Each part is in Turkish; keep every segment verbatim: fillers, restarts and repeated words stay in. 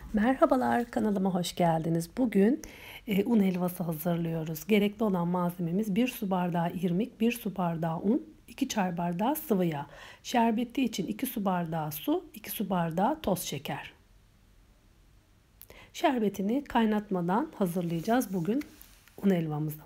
Merhabalar, kanalıma hoş geldiniz. Bugün e, un helvası hazırlıyoruz. Gerekli olan malzememiz bir su bardağı irmik, bir su bardağı un, iki çay bardağı sıvı yağ. Şerbetli için iki su bardağı su, iki su bardağı toz şeker. Şerbetini kaynatmadan hazırlayacağız bugün un helvamızı.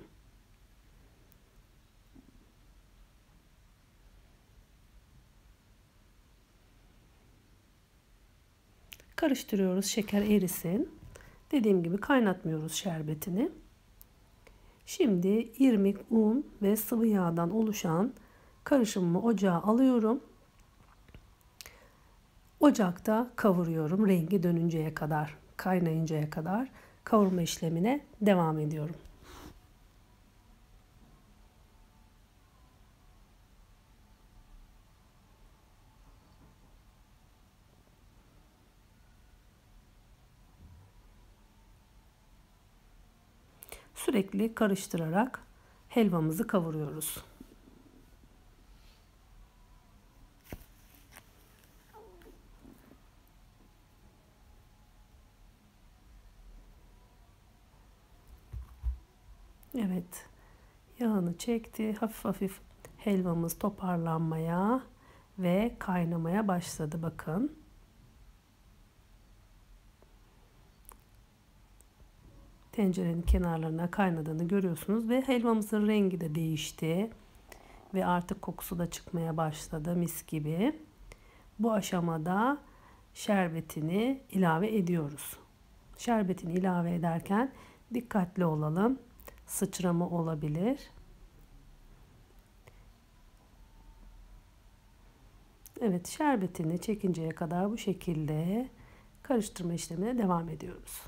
Karıştırıyoruz, şeker erisin. Dediğim gibi kaynatmıyoruz şerbetini. Şimdi irmik, un ve sıvı yağdan oluşan karışımımı ocağa alıyorum. Ocakta kavuruyorum rengi dönünceye kadar, kaynayıncaya kadar kavurma işlemine devam ediyorum. Sürekli karıştırarak helvamızı kavuruyoruz. Evet, yağını çekti. Hafif hafif helvamız toparlanmaya ve kaynamaya başladı. Bakın. Tencerenin kenarlarına kaynadığını görüyorsunuz ve helvamızın rengi de değişti ve artık kokusu da çıkmaya başladı, mis gibi. Bu aşamada şerbetini ilave ediyoruz. Şerbetini ilave ederken dikkatli olalım. Sıçrama olabilir. Evet, şerbetini çekinceye kadar bu şekilde karıştırma işlemine devam ediyoruz.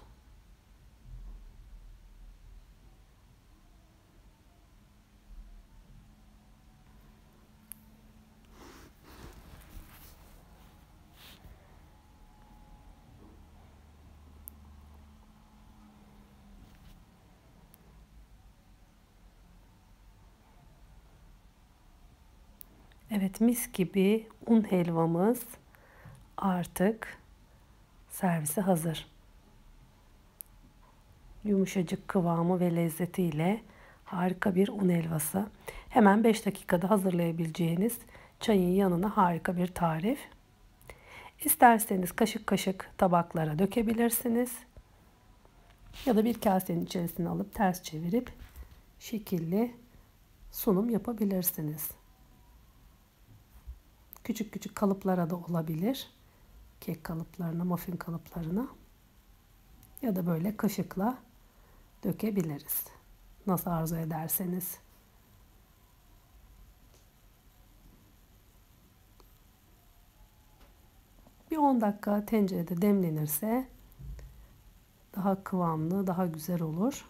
Evet, mis gibi un helvamız artık servise hazır. Yumuşacık kıvamı ve lezzetiyle harika bir un helvası. Hemen beş dakikada hazırlayabileceğiniz çayın yanına harika bir tarif. İsterseniz kaşık kaşık tabaklara dökebilirsiniz. Ya da bir kasenin içerisine alıp ters çevirip şekilli sunum yapabilirsiniz. Küçük küçük kalıplara da olabilir. Kek kalıplarına, muffin kalıplarına. Ya da böyle kaşıkla dökebiliriz. Nasıl arzu ederseniz. Bir on dakika tencerede demlenirse daha kıvamlı, daha güzel olur.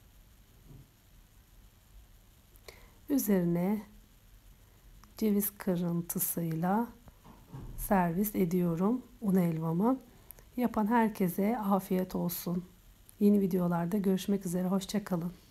Üzerine ceviz kırıntısıyla servis ediyorum un helvamı. Yapan herkese afiyet olsun. Yeni videolarda görüşmek üzere. Hoşça kalın.